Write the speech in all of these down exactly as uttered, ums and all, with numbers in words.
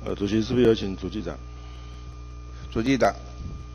呃，主席是不是有请主计长？ 主计长。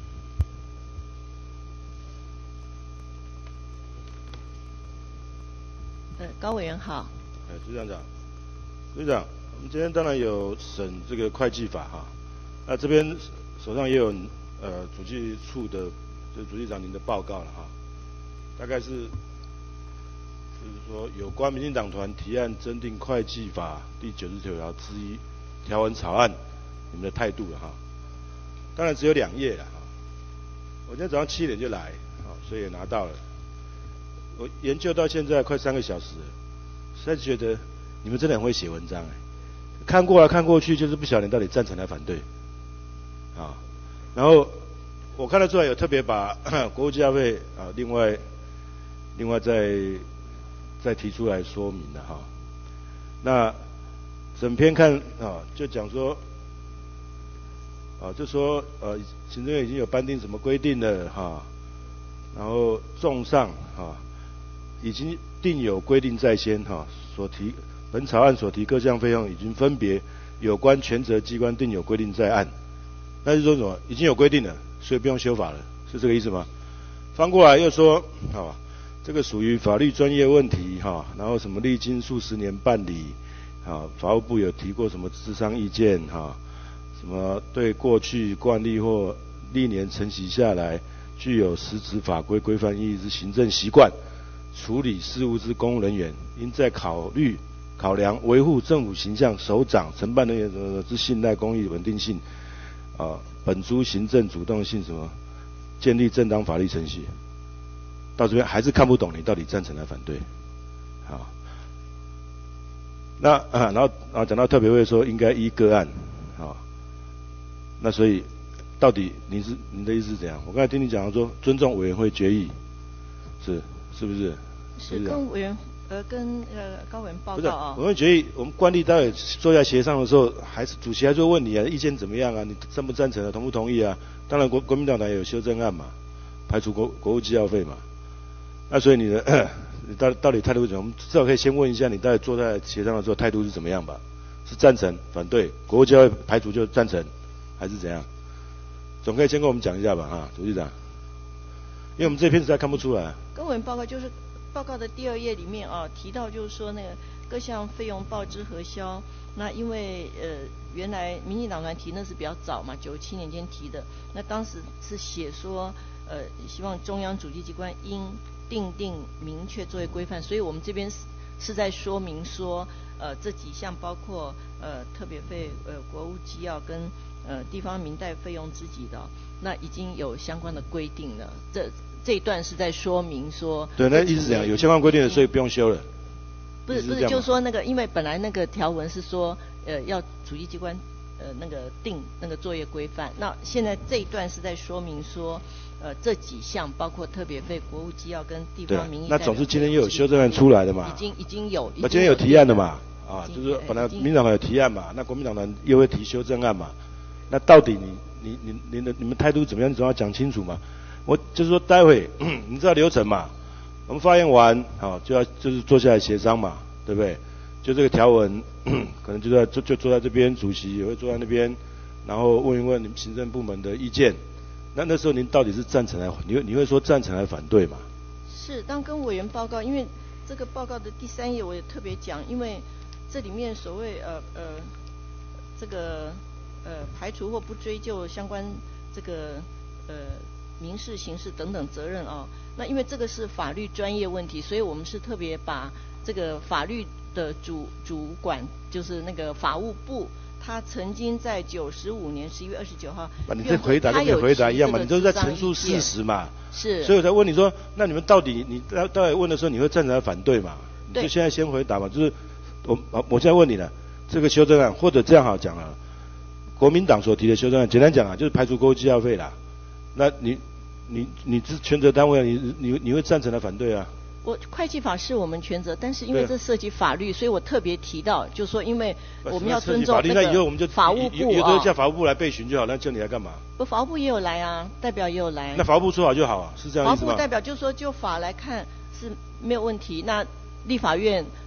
呃，高委员好。 哎，主计长长，主计长，我们今天当然有审这个会计法哈，那这边手上也有呃主计处的，就是主计长您的报告了哈，大概是就是说有关民进党团提案增订会计法第九十九条之一条文草案，你们的态度了哈。当然只有两页了哈，我今天早上七点就来，好，所以也拿到了。我研究到现在快三个小时了，实在觉得你们真的很会写文章哎，看过来看过去就是不晓得你到底赞成还反对，啊，然后我看得出来有特别把国务机要费啊另外另外再再提出来说明的哈，那整篇看啊就讲说啊就说呃行政院已经有颁定什么规定了哈，然后综上啊。已经定有规定在先哈，所提本草案所提各项费用已经分别有关权责机关定有规定在案，那是说什么？已经有规定了，所以不用修法了，是这个意思吗？翻过来又说，哈，这个属于法律专业问题哈，然后什么历经数十年办理，啊，法务部有提过什么咨商意见哈，什么对过去惯例或历年承袭下来具有实质法规规范意义之行政习惯。处理事务之公务人员，应在考虑考量维护政府形象、首长、承办人员之信赖、公益、稳定性，啊，本诸行政主动性什么，建立正当法律程序。到这边还是看不懂你到底赞成还反对，好，那啊，然后啊讲到特别会说应该依个案，好，那所以到底你是你的意思是怎样？我刚才听你讲说尊重委员会决议，是是不是？ 是跟委员呃跟呃高委员报告啊。 不是，我们决议我们惯例待会坐下协商的时候，还是主席还是会问你啊，意见怎么样啊？你赞不赞成啊？同不同意啊？当然国国民党党也有修正案嘛，排除国国务机要费嘛。那所以你的你到到底态度是怎么样？我们至少可以先问一下你到底坐在协商的时候态度是怎么样吧？是赞成、反对？国务机要费排除就赞成，还是怎样？总可以先跟我们讲一下吧，啊，主席长。因为我们这篇实在看不出来。 跟委员报告就是。报告的第二页里面啊，提到就是说那个各项费用报之核销，那因为呃原来民进党团提那是比较早嘛，九七年间提的，那当时是写说呃希望中央主计机关应订定明确作业规范，所以我们这边是是在说明说呃这几项包括呃特别费、呃国务机要跟呃地方民代费用之级的、哦，那已经有相关的规定了，这。这一段是在说明说， 对，那意思是怎样？有相关规定的，所以不用修了。 不是不是，就是说那个，因为本来那个条文是说，呃，要主计机关呃那个定那个作业规范。那现在这一段是在说明说，呃，这几项包括特别费、国务机要跟地方民意。 那总之今天又有修正案出来的嘛？ 已经已经有。 那今天有提案的嘛？啊，就是本来民进党有提案嘛，那国民党团又会提修正案嘛？那到底你你你你的你们态度怎么样？你总要讲清楚嘛。我就是说，待会你知道流程嘛？我们发言完，好就要就是坐下来协商嘛，对不对？就这个条文，可能就在就就坐在这边，主席也会坐在那边，然后问一问你们行政部门的意见。那那时候您到底是赞成还你会你会说赞成还反对嘛？ 是，当跟委员报告，因为这个报告的第三页我也特别讲，因为这里面所谓呃呃这个呃排除或不追究相关这个呃。民事、刑事等等责任啊、哦，那因为这个是法律专业问题，所以我们是特别把这个法律的主主管，就是那个法务部，他曾经在九十五年十一月二十九号， 啊，你这回答跟没回答一样嘛？你都是在陈述事实嘛？ 是， 所以我才问你说，那你们到底你到到底问的时候，你会赞成还反对嘛？你就现在先回答嘛，就是我我现在问你了，这个修正案或者这样好讲了，国民党所提的修正案，简单讲啊，就是排除国务机要费啦。那你你你是权责单位啊，你你你会赞成还反对啊？ 我会计法是我们权责，但是因为这涉及法律，所以我特别提到，就是说，因为我们要尊重那个法务部啊， 有的叫法务部来备询就好，那叫你来干嘛？ 不，法务部也有来啊，代表也有来。 那法务部说好就好啊，是这样意思吗？ 法务部代表就是说，就法来看是没有问题。那立法院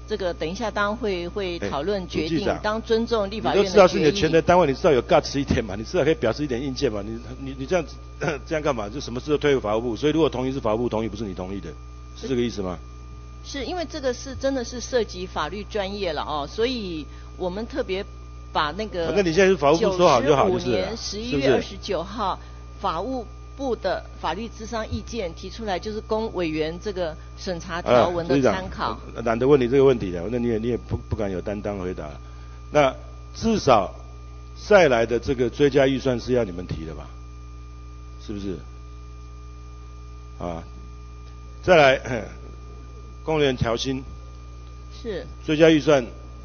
这个等一下当然会会讨论决定， 哎、 当尊重立法院的决议。 你都知道是你的权责单位，你至少有 guts 一点嘛，你至少可以表示一点意见嘛。你你你这样子这样干嘛？就什么事都推给法务部，所以如果同意是法务部同意，不是你同意的，是这个意思吗？ 是因为这个是真的是涉及法律专业了哦，所以我们特别把那个反正你现在是法务部说好就好，就是九十五年十一月二十九号法务部的法律咨商意见提出来，就是供委员这个审查条文的参考。 啊、懒得问你这个问题了，那你也你也不不敢有担当回答。那至少再来的这个追加预算是要你们提的吧？是不是？啊，再来。公务员调薪是追加预算，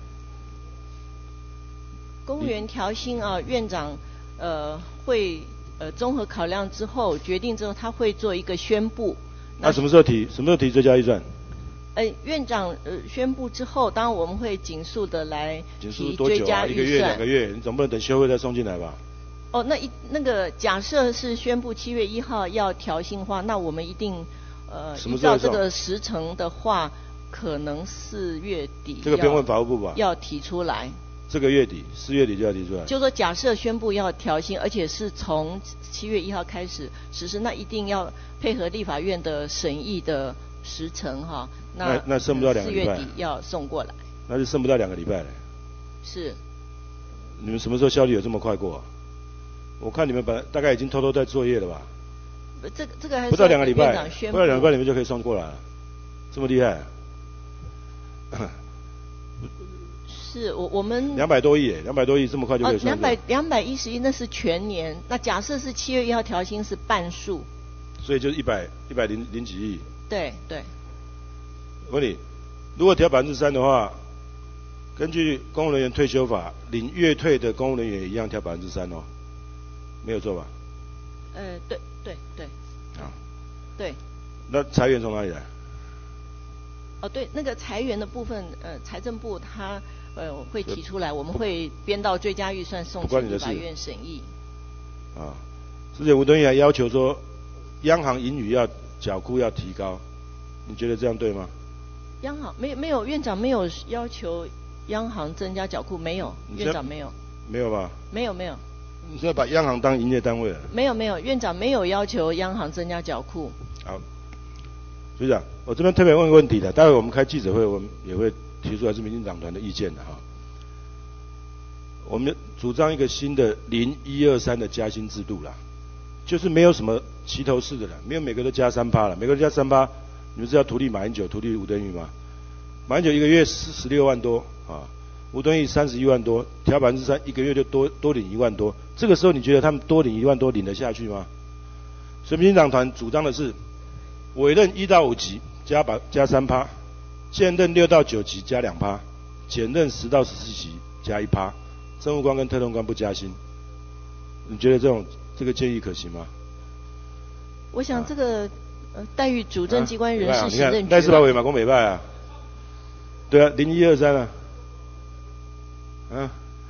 公务员调薪啊，院长呃会呃综合考量之后决定之后，他会做一个宣布。 那、啊、什么时候提？什么时候提追加预算？ 呃，院长呃宣布之后，当然我们会紧速的来提多久、啊、 追加预算。 一个月、两个月，你总不能等休会再送进来吧？ 哦，那一那个假设是宣布七月一号要调薪的话，那我们一定。呃，依照这个时程的话，可能四月底。 这个不用问法务部吧？ 要提出来。 这个月底，四月底就要提出来。 就说假设宣布要调薪，而且是从七月一号开始实施，那一定要配合立法院的审议的时程哈。 那那, 那剩不到两个礼拜。 四月底要送过来。 那就剩不到两个礼拜了。 是。 你们什么时候效率有这么快过、啊？我看你们本来大概已经偷偷在作业了吧？ 这个这个还是不到两个礼拜，不到两个礼拜你们就可以送过来了，这么厉害、啊？ 是我我们两百多亿，两百多亿这么快就可以送。 两百两百一十亿那是全年，那假设是七月一号调薪是半数， 所以就是一百一百零零几亿。 对对。 我问你，如果调百分之三的话，根据公务人员退休法，领月退的公务人员也一样调百分之三哦，没有错吧？ 呃，对对对。 啊。 对。 那裁员从哪里来？ 哦，对，那个裁员的部分，呃，财政部他呃会提出来，我们会编到追加预算送去立法院审议。 啊，之前吴敦义还要求说，央行盈余要缴库要提高，你觉得这样对吗？ 央行没有没有，院长没有要求央行增加缴库，没有，院长没有。 没有吧？ 没有没有。 你现在把央行当营业单位了？ 没有没有，院长没有要求央行增加缴库。 好，局长，我这边特别问个问题的，待会我们开记者会，我们也会提出来是民进党团的意见的哈。我们主张一个新的零一二三的加薪制度啦，就是没有什么齐头式的了，没有每个都加三趴了，每个都加三趴，你们知道图利马英九、图利吴敦义吗？马英九一个月十十六万多啊。吴敦义三十一万多，调百分之三，一个月就多多领一万多。这个时候你觉得他们多领一万多领得下去吗？所以民进党团主张的是，委任一到五级加百加三趴，现任六到九级加两趴，检任十到十四级加一趴，政务官跟特动官不加薪。你觉得这种这个建议可行吗？ 我想这个、啊、呃待遇主政机关人事行政局、啊， 你看赖世宝委马公美拜啊，对啊，零一二三啊。嗯，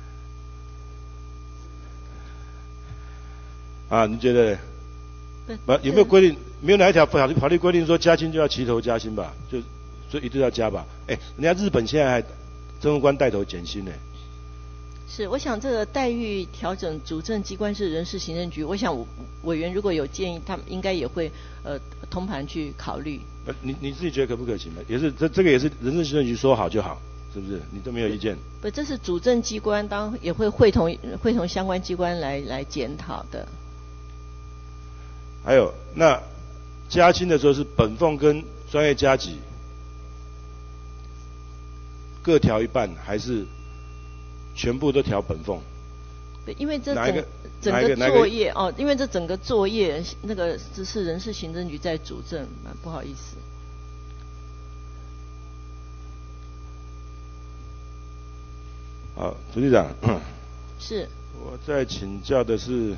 啊，你觉得？不，有没有规定？没有哪一条法律法律规定说加薪就要齐头加薪吧？就所以一定要加吧？哎，人家日本现在还政务官带头减薪呢。 是，我想这个待遇调整主政机关是人事行政局，我想委员如果有建议，他们应该也会呃通盘去考虑。 呃，你你自己觉得可不可行呢？也是这这个也是人事行政局说好就好。是不是？你都没有意见？ 不，这是主政机关，当然也会会同会同相关机关来来检讨的。 还有，那加薪的时候是本俸跟专业加级各调一半，还是全部都调本俸？ 对，因为这整整个作业哦，因为这整个作业那个只是人事行政局在主政，不好意思。 好，主席长。 是。 我在请教的是，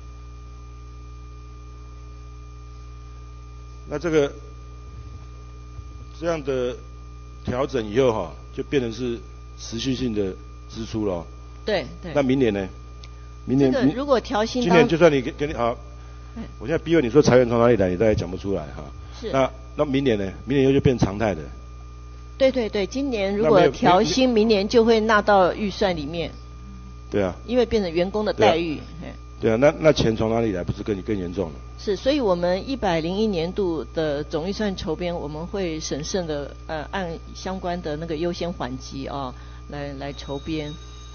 那这个这样的调整以后哈，就变成是持续性的支出了。 对对。 那明年呢？明年、 这个、如果调薪， 今年就算你给给你好，我现在逼问你说裁员从哪里来，你大概讲不出来哈。 是。 那那明年呢？明年又就变常态的。 对对对，今年如果调薪，明年就会纳到预算里面。 对啊。 因为变成员工的待遇。 对啊，对啊，那那钱从哪里来？不是更更严重了？ 是，所以我们一百零一年度的总预算筹编，我们会审慎的呃按相关的那个优先缓急啊来来筹编。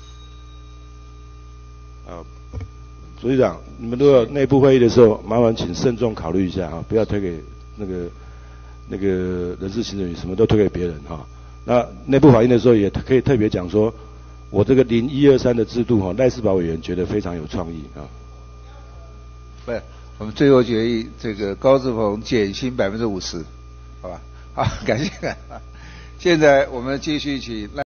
啊，主席长，你们如果有内部会议的时候，麻烦请慎重考虑一下哈，不要推给那个那个人事行政什么都推给别人哈。那内部反映的时候，也可以特别讲说，我这个零一二三的制度哈，赖世宝委员觉得非常有创意啊。 不是，我们最后决议这个高志鹏减薪百分之五十，好吧？好，感谢。现在我们继续请赖。